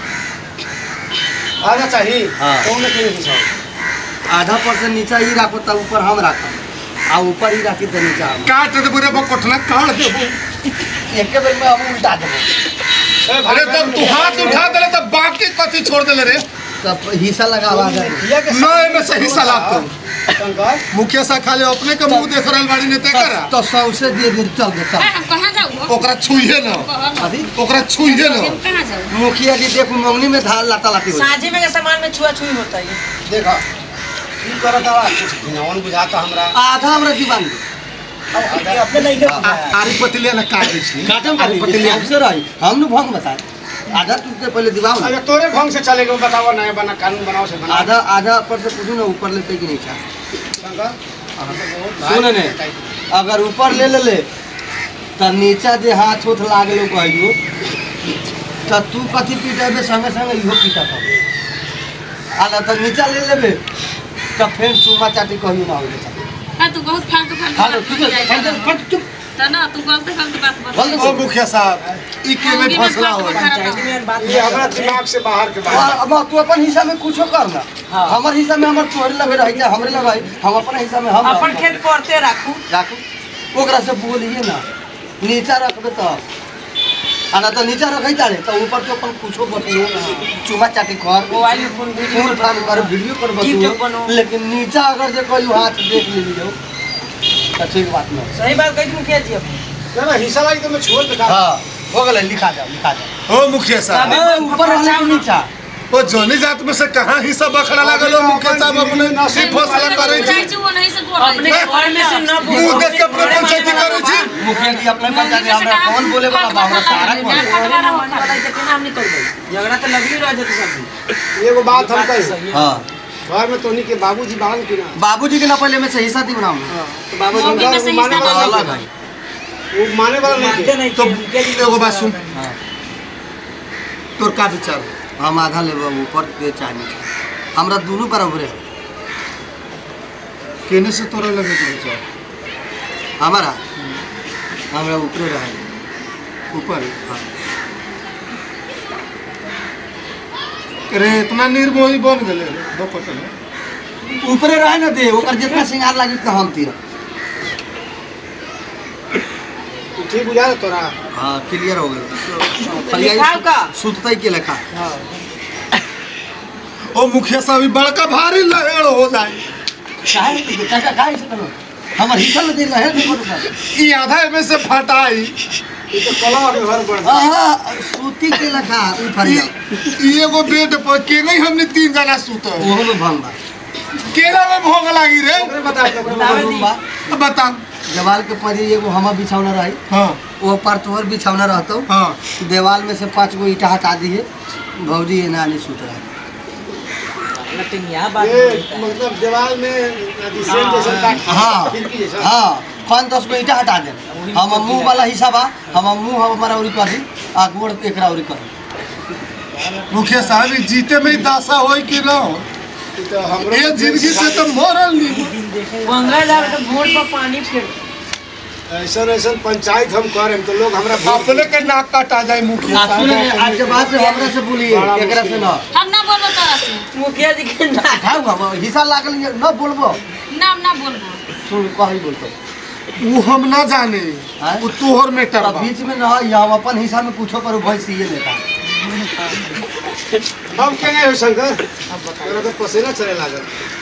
आना चाहिए। हाँ। कौन के हिसाब? आधा परसेंट नीचा ही राखो तब ऊपर हम राखब आ ऊपर ही राखी तो नीचा हम। काट दे बुरे बकोटना काट दे। एक बेर में हम उल्टा देबो। अरे तब तू हाथ उठा दे तो बाकी कथी छोड़ दे रे? तब हिस्सा लगावा जाए। किया के नए में सही सलाह तो शंकर मुखिया सा खाली अपने के मुंह देख रहल बाड़ी ने ते करा। तो 100 से दे चल दे चल। हम कहां जाऊ? जाऊ ओकरा छुइए न अभी ओकरा छुइए न कहाँ जाऊ मुखिया जी देखो मंगनी में धार लाता लाती हो साझे में के सामान में छुआ छुई होता है। देखा की करता कुछ गिनवन बुझाता हमरा आधा हमरा दीवान अपने नहीं के आरी पतलिया न काट दै छी काटम आरी पतली हमसे रही हम नु भंग बताए आधा तुझसे पहले दिवाओ अरे तोरे ढंग से चलेगा बताओ नया बना कानून बनाओ से बना आधा आधा पर से पूछू ना ऊपर लेते कि नहीं चाह शंकर सुन ने अगर ऊपर ले ले त नीचा जे हाथ उठ लागलो कहियो त तू कथी पीटेबे संगे संगे इहो पीटत आला त नीचा ले लेबे त फिर चुमा चाटी कहियो ना होले हां तू बहुत फालतू हालो फालतू ठीक है फट चुप त ना तू गलत गलत बात बता ओ मुखिया साहब ई के में फैसला हो पंचायती में बात ये हमरा दिमाग से बाहर के बाहर अब तू अपन हिस्सा में कुछो करना हमर हिस्सा में हमर तोहरे लगे रही जा हमरे लगे हम अपन हिस्सा में हम अपन खेत करते राखू राखू ओकरा से बोलिए ना नीचा रखबे तो आना तो नीचा रखै तारे तो ऊपर के अपन कुछो बतियो चुमा चाटी कर मोबाइल में फोन फूल फान कर वीडियो कर यूट्यूब बतियो बनो। लेकिन नीचा अगर जे कोई हाथ देख लियो तो ठीक बात नहीं सही बात कही मुखिया जी अपन ना हिस्सा लागी तो मैं छोड़ देता हां हो गेलै लिखा जाओ ओ मुखिया साहब ऊपर वाला के नीचा ओ जोनी जात में से कहां हिस्सा बखड़ा लागल हो मुखिया साहब अपने ई फैसला करै छी जाई वो नहीं से बोल अपने घर में से न मुंह देख के अपने पंचायती करै छी मुखिया जी अपने पंचायत हमरा कौन बोले वाला बा हमरा सारा कोई वाला देखे ना हम नहीं कर झगड़ा तो लगी रह जाते सब। एगो बात हम कही हां घर में तोनी के बाबूजी बालन की ना बाबूजी के ना पहले में से हिस्सा दी बनाऊं तो बाबूजी मम्मी में से माने हिस्सा वाला अलग नहीं है वो माने वाला नहीं मानते थे। नहीं तो कि मुखिया जी एगो बात सुन हां तोर का विचार हम आधा लेबो ऊपर के चाहनी हमरा दोनों बराबर है केने से तोरा लगे के विचार हमारा हमरा ऊपर रहे ऊपर हाँ। रे इतना निर्मोही बन गेले दो पटल ऊपरे रहे ना दे ओकर जितना सिंगार लागी त हम तीर ठीक बुझा रहा तोरा हां क्लियर हो गए लिखाव का? सुततई के लेखा ओ मुखिया साहब ई बड़का भारी लहेड़ हो जाए काहे काका काहे से करो हमर हिस्सा में दे रहे हैं ई आधा में से फटाई ये तो कला के घर बढ़ हां सूती के लेखा ऊपर ई एगो बेड पर के नहीं हमने तीन जना सुतो ओहो में भंगा केला में भोग लागी रे बता बता देवाल के परी एगो हमा बिछौना रही हां वो पर तोहर बिछौना रहतो हां देवाल में से 5 गो ईटा हटा दिए भौजी ये नानी सुत रहा लटिंगिया बात ये बोलता है। मतलब दीवार में डिजाइन जैसा काट हाँ खिड़की जैसा हाँ 5-10 गो ईटा हटा दे हम मुंह वाला हिस्सा बा हम मुंह हमारा उरी कर दी आ गोड़ एकरा उरी कर मुखिया साहब ई जीते में ही दासा होई कि ना हो तो हमरो ये जिंदगी से तो मरल नहीं 15,000 का वोट पर पानी फेर ऐसा ऐसा पंचायत हम करें तो लोग हमरा अपने के नाक काटा जाए मुखिया आज सुने आज के बाद से हमरा से बोलिए एकरा से ना हम ना बोलबो तोरा से मुखिया जी के ना खाऊ हम हिस्सा लागल ये ना बोलबो नाम ना बोलबो सुन कही बोलतो वो हम ना जाने हैं? वो तोहर में तब टरबा बीच में ना ये हम अपन हिस्सा में पूछो पर भैंस ये लेता हम के नहीं हो शंकर तोरा तो पसीना चले लागल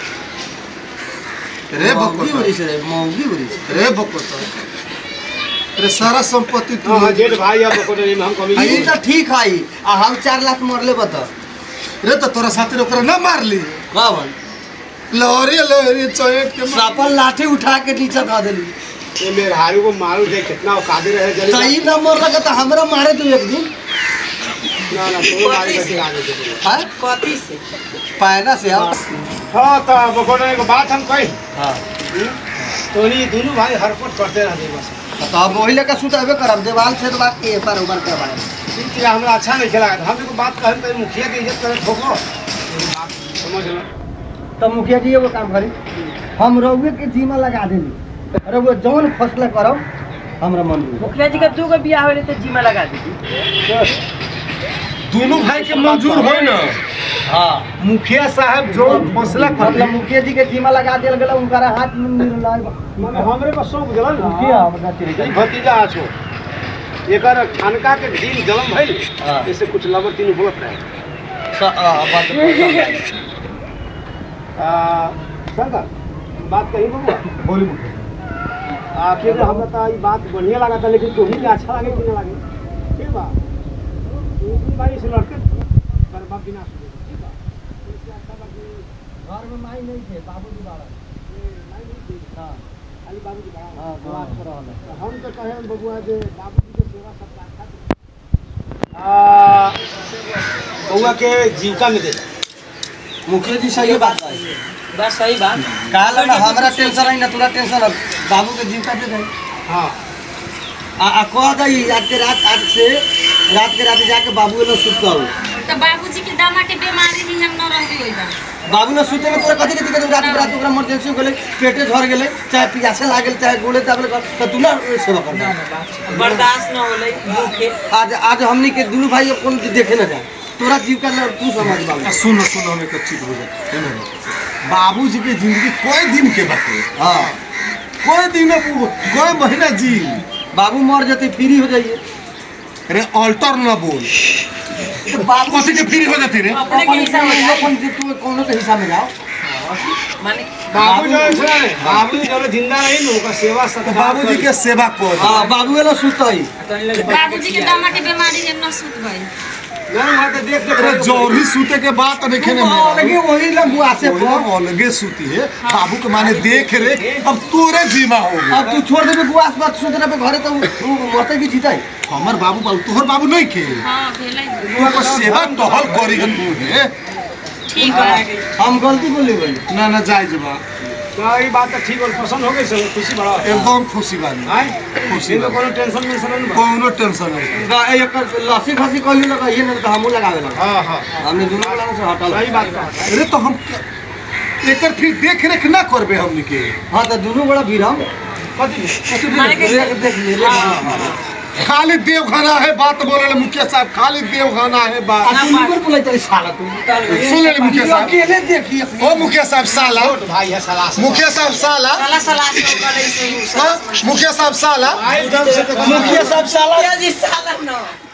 रे मौगी बकोता उरी से मौगी उरी से रे बकोता रे सारा संपत्ति तू हां जेठ भाई अब को नहीं हम कभी ई तो ठीक है आ हम 4 लाख मरले बता रे तो तोरा साथे ओकरा ना मार ली कौन लहरी चोट के सापन लाठी उठा के नीचे धा देली ये मेरे हारू को मारू दे कितना औकात रहे जल्दी सही नंबर लगा तो हमरा मारे तू एक दिन ना ना तो मारे के आगे दे हां कथी से पैना से अब हां तो बकोने को बात हम कही हां तोनी दोनों भाई हरकत करते रहते बस तो अब वही लेकर सुताबे करब देवाल से तो बात के पर ऊपर करवाए ठीक है हमरा अच्छा नहीं खेला हम को बात कहन तो मुखिया के इज्जत करे ठोको बात समझ लो तो मुखिया जी एगो काम करी हम रउए के जीमा लगा देली अरे वो जौन फैसला करो हमरा मंजूर मुखिया जी का 2 गो बियाह होले तो जीमा लगा दीजिए दोनों भाई के मंजूर होई ना हां मुखिया साहब जो फैसला कर मतलब मुखिया जी के जीमा लगा देल गेल उनका हाथ में मिलल माने हमरे को सौंप दिला ना मुखिया हमरा चिरे भतीजा आछो एकर खानका के दिन जन्म भइल हाँ। इससे कुछ लबर तीन बोलत रहे शंकर बात कही बबुआ बोली मुखिया आखिर हमरा तो ई बात बढ़िया लगा था लेकिन तुम्ही के अच्छा लगे कि ना लगे ठीक बा तू भाई से लड़के पर बाप बिना सुने ठीक बा इससे अच्छा बाकी घर में माई नहीं थे बाबूजी बाड़ा माई नहीं थी हां खाली बाबूजी बड़ा हां बात कर रहल है। हम तो कहे बबुआ जे बाबूजी के सेवा सत्कार बउआ के जीविका में दे मुखिया जी सही बात है बस सही बात काल ना हमरा टेंशन है ना तोरा टेंशन है बाबू के जीविका दे दे हाँ आ कह दई आज के रात जाके बाबू ने सुत कहो तो बाबूजी के दामा के बीमारी ही हम न रहबी होइबा बाबू ने सुते में तोरा कथी के दिक्कत रात ओकरा इमरजेंसी हो गेले पेटे झड़ गेले चाहे पियासे लागल चाहे गोले दाबले तो तू ना सेवा कर बर्दाश्त न होले भूखे आज हमनी के दुनू भाई अपन देखे ना जा तोरा जीविका ना तू समझ बाबू सुनो हमें एक चीज हो जाए बाबूजी के जिंदगी कोई दिन के बाटे हां कोई दिन कोई महीना जी बाबू मर जते फ्री हो जाइए अरे अल्टर ना बोल तो बाबू कथी के फ्री हो जाती रे अपने के हिसाब में अपन जे तू कोनो के हिसाब में जाओ माने बाबू जो है बाबू जो जिंदा रही नु का सेवा तो सत्कार बाबूजी के सेवा कर हां बाबू वाला सुतई बाबूजी के दामा के बीमारी हम न सुत गई नहीं वहां तो देख अरे जौहरी सूते के बात देखे ने अलगे वही लंबुआ से अलगे सूती है बाबू के माने देख रे अब तोरे जीमा हो गया अब तू छोड़ देबे बुआस बात सुतरा पे घरे तो मरते की जीताई हमर बाबू तोहर बाबू नहीं के हां भेलै तू को सेवा टहल करी तू है ठीक है हम गलती बोली भाई ना जायज बा तो ये बात तो ठीक और पसंद हो गई सब खुशी बड़ा एकदम खुशी बानी हां खुशी तो कोनो टेंशन नहीं बा कोनो टेंशन नहीं एक लस्सी खसी कहियो लगा ये न तो हमू लगावे लगा हां हां हमने दोनों वाला से हटल सही बात कहा अरे तो हम एकर फिर देख रेख ना करबे हमनी के हां तो दोनों बड़ा भीरम कथी देख ले खाली देवखाना है बात बोले मुखिया साहब खाली देवखाना है बात तू ऊपर बोलै तेरे साला तू सुन ले मुखिया साहब अकेले देखी ओ मुखिया साहब साला भाई है सलाह मुखिया साहब साला सला से करे से हाँ? मुखिया साहब साला भाई जब से मुखिया साहब साला जी साला न